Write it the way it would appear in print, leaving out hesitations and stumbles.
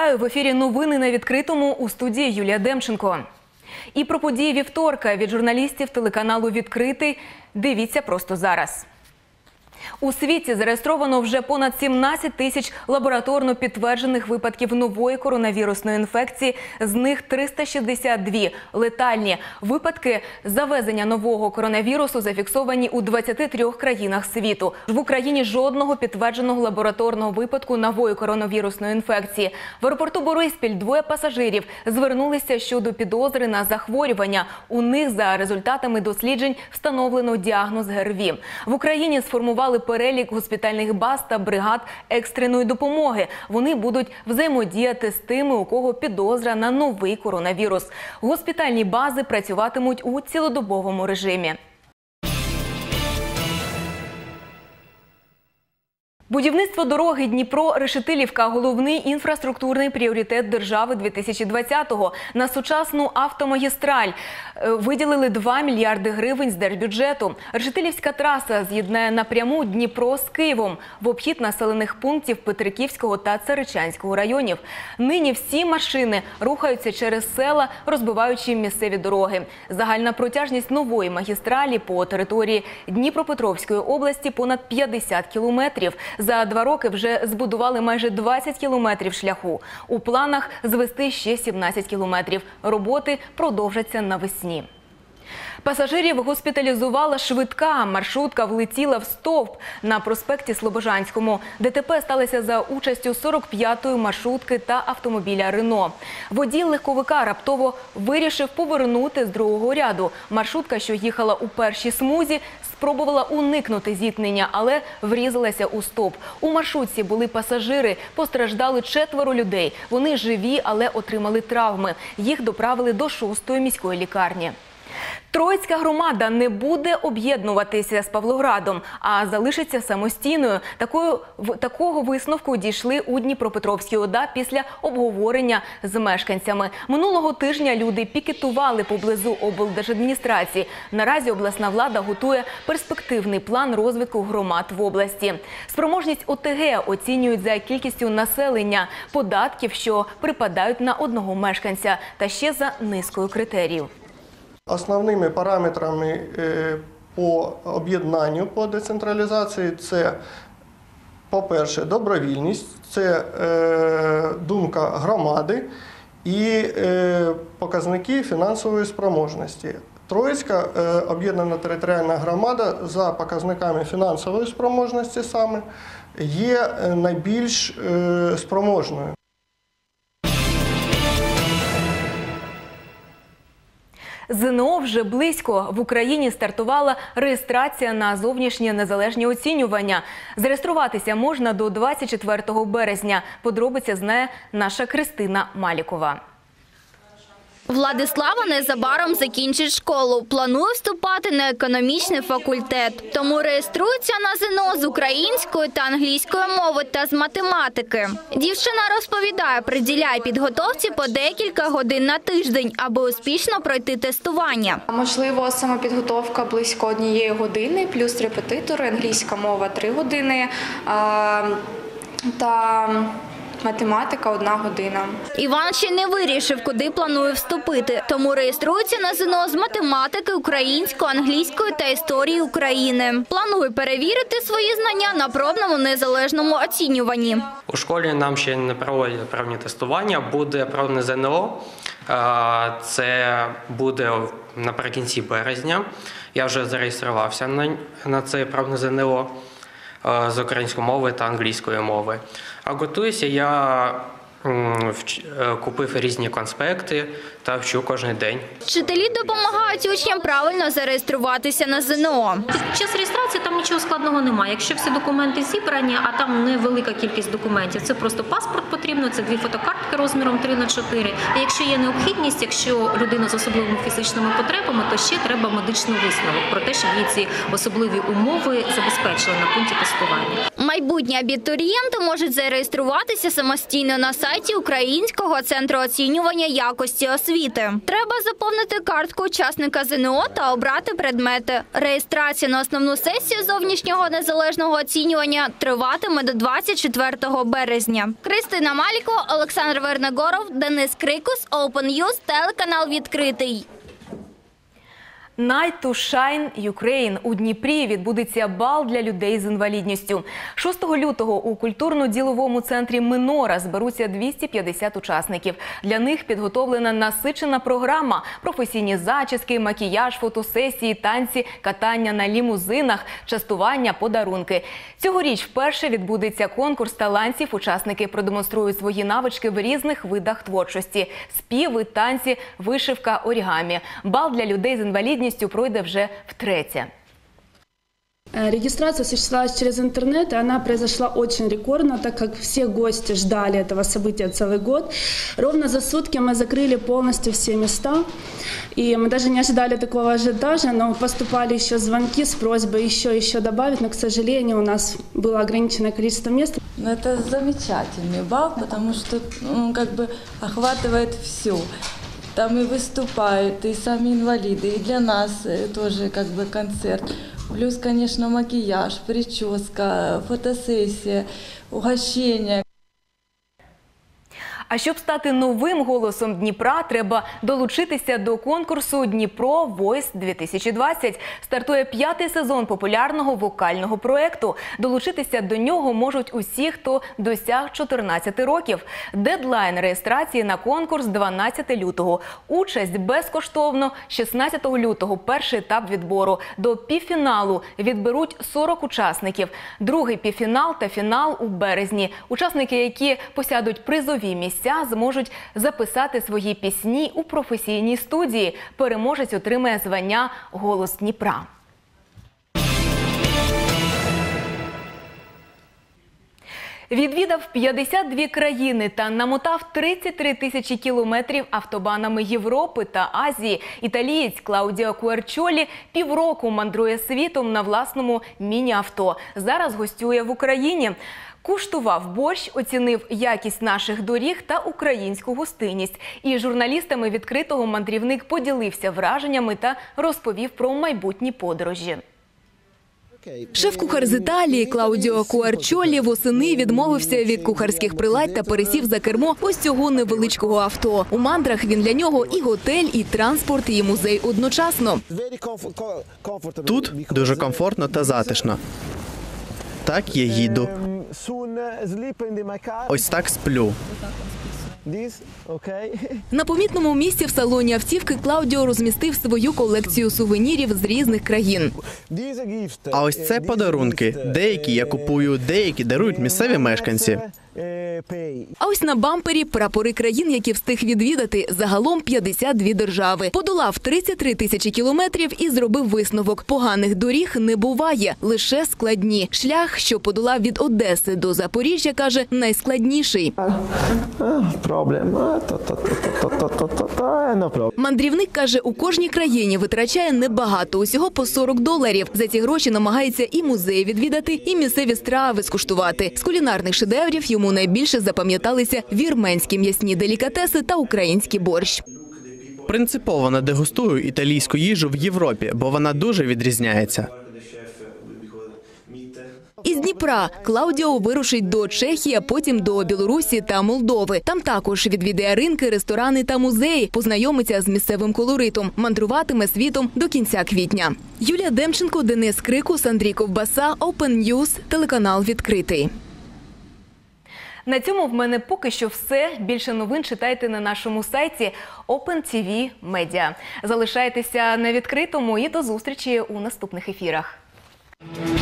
Вітаю! В ефірі новини на відкритому, у студії Юлія Демченко. І про події вівторка від журналістів телеканалу «Відкритий» дивіться просто зараз. У світі зареєстровано вже понад 17 тисяч лабораторно підтверджених випадків нової коронавірусної інфекції, з них 362 летальні. Випадки завезення нового коронавірусу зафіксовані у 23 країнах світу. В Україні жодного підтвердженого лабораторного випадку нової коронавірусної інфекції. В аеропорту Бориспіль двоє пасажирів звернулися щодо підозри на захворювання. У них за результатами досліджень встановлено діагноз ГРВІ. В Україні сформували перелік госпітальних баз та бригад екстреної допомоги. Вони будуть взаємодіяти з тими, у кого підозра на новий коронавірус. Госпітальні бази працюватимуть у цілодобовому режимі. Будівництво дороги Дніпро-Решетилівка – головний інфраструктурний пріоритет держави 2020-го. На сучасну автомагістраль виділили 2 мільярди гривень з держбюджету. Решетилівська траса з'єднає напряму Дніпро з Києвом в обхід населених пунктів Петриківського та Царичанського районів. Нині всі машини рухаються через села, розбиваючи місцеві дороги. Загальна протяжність нової магістралі по території Дніпропетровської області – понад 50 кілометрів. За 2 роки вже збудували майже 20 кілометрів шляху. У планах звести ще 17 кілометрів. Роботи продовжаться навесні. Пасажирів госпіталізувала швидка. Маршрутка влетіла в стовп на проспекті Слобожанському. ДТП сталося за участю 45-ї маршрутки та автомобіля «Рено». Водій легковика раптово вирішив повернути з другого ряду. Маршрутка, що їхала у першій смузі, спробувала уникнути зіткнення, але врізалася у стовп. У маршрутці були пасажири, постраждали 4 людей. Вони живі, але отримали травми. Їх доправили до 6-ї міської лікарні. Троїцька громада не буде об'єднуватися з Павлоградом, а залишиться самостійною. Такого висновку дійшли у Дніпропетровській ОДА після обговорення з мешканцями. Минулого тижня люди пікетували поблизу облдержадміністрації. Наразі обласна влада готує перспективний план розвитку громад в області. Спроможність ОТГ оцінюють за кількістю населення, податків, що припадають на одного мешканця, та ще за низкою критеріїв. Основними параметрами по об'єднанню, по децентралізації – це, по-перше, добровільність, це думка громади і показники фінансової спроможності. Троїцька об'єднана територіальна громада за показниками фінансової спроможності саме є найбільш спроможною. ЗНО вже близько. В Україні стартувала реєстрація на зовнішнє незалежні оцінювання. Зареєструватися можна до 24 березня. Подробиці знає наша Христина Малікова. Владислава незабаром закінчить школу. Планує вступати на економічний факультет. Тому реєструється на ЗНО з української та англійської мови та з математики. Дівчина розповідає, приділяє підготовці по декілька годин на тиждень, аби успішно пройти тестування. Можливо, самопідготовка близько 1 години, плюс репетитори, англійська мова 3 години та математика 1 година. Іван ще не вирішив, куди планує вступити, тому реєструється на ЗНО з математики, української, англійської та історії України. Планує перевірити свої знання на пробному незалежному оцінюванні. У школі нам ще не проводять пробні тестування, буде пробне ЗНО. Це буде наприкінці березня. Я вже зареєструвався на це пробне ЗНО з української мови та англійської мови. А готуюся я купив різні конспекти та вчу кожен день. Вчителі допомагають учням правильно зареєструватися на ЗНО. Під час реєстрації там нічого складного немає. Якщо всі документи зібрані, а там невелика кількість документів, це просто паспорт потрібно, це 2 фотокартки розміром 3х4. І якщо є необхідність, якщо людина з особливими фізичними потребами, то ще треба медичний висновок про те, щоб їй ці особливі умови забезпечили на пункті тестування. Майбутні абітурієнти можуть зареєструватися самостійно на сайті сайті Українського центру оцінювання якості освіти. Треба заповнити картку учасника ЗНО та обрати предмети. Реєстрація на основну сесію зовнішнього незалежного оцінювання триватиме до 24 березня. Кристина Маліко, Олександр Вернегоров, Денис Крикус, Open News, телеканал «Відкритий». Night to Shine Ukraine. У Дніпрі відбудеться бал для людей з інвалідністю. 6 лютого у культурно-діловому центрі «Минора» зберуться 250 учасників. Для них підготовлена насичена програма. Професійні зачіски, макіяж, фотосесії, танці, катання на лімузинах, частування, подарунки. Цьогоріч вперше відбудеться конкурс талантів. Учасники продемонструють свої навички в різних видах творчості. Співи, танці, вишивка, орігамі. Бал для людей з інвалідністю пройде вже втретє. Регистрация осуществлялась через интернет, и она произошла очень рекордно, так как все гости ждали этого события целый год. Ровно за сутки мы закрыли полностью все места, и мы даже не ожидали такого ажиотажа, но поступали еще звонки с просьбой еще добавить, но, к сожалению, у нас было ограниченное количество мест. Это замечательный бал, потому что охватывает все. Там и выступают, и сами инвалиды, и для нас тоже концерт. Плюс, конечно, макияж, прическа, фотосессия, угощение. А щоб стати новим голосом Дніпра, треба долучитися до конкурсу «Дніпро Voice-2020». Стартує 5-й сезон популярного вокального проєкту. Долучитися до нього можуть усі, хто досяг 14 років. Дедлайн реєстрації на конкурс – 12 лютого. Участь безкоштовно. 16 лютого – перший етап відбору. До півфіналу відберуть 40 учасників. Другий півфінал та фінал у березні. Учасники, які посядуть призові місця, зможуть записати свої пісні у професійній студії. Переможець отримає звання «Голос Дніпра». Відвідав 52 країни та намотав 33 тисячі кілометрів автобанами Європи та Азії. Італієць Клаудіо Куарчолі півроку мандрує світом на власному міні-авто. Зараз гостює в Україні. Куштував борщ, оцінив якість наших доріг та українську гостинність. І з журналістами «Відкритого» мандрівник поділився враженнями та розповів про майбутні подорожі. Шеф-кухар з Італії Клаудіо Куарчолі восени відмовився від кухарських приладь та пересів за кермо ось цього невеличкого авто. У мандрах він для нього і готель, і транспорт, і музей одночасно. Тут дуже комфортно та затишно. Так я їду. Ось так сплю. На помітному місці в салоні автівки Клаудіо розмістив свою колекцію сувенірів з різних країн. А ось це подарунки. Деякі я купую, деякі дарують місцеві мешканці. А ось на бампері прапори країн, які встиг відвідати, загалом 52 держави. Подолав 33 тисячі кілометрів і зробив висновок. Поганих доріг не буває, лише складні. Шлях, що подолав від Одеси до Запоріжжя, каже, найскладніший. Мандрівник каже, у кожній країні витрачає небагато, усього по $40. За ці гроші намагається і музеї відвідати, і місцеві страви скуштувати. З кулінарних шедеврів йому найбільше запам'яталися вірменські м'ясні делікатеси та український борщ. Принципово не дегустую італійську їжу в Європі, бо вона дуже відрізняється. Із Дніпра Клаудіо вирушить до Чехії, а потім до Білорусі та Молдови. Там також відвідає ринки, ресторани та музеї, познайомиться з місцевим колоритом, мандруватиме світом до кінця квітня. Юлія Демченко, Денис Крикус, Андрій Ковбаса, Open News, телеканал «Відкритий». На цьому в мене поки що все. Більше новин читайте на нашому сайті Open TV Media. Залишайтеся на відкритому і до зустрічі у наступних ефірах.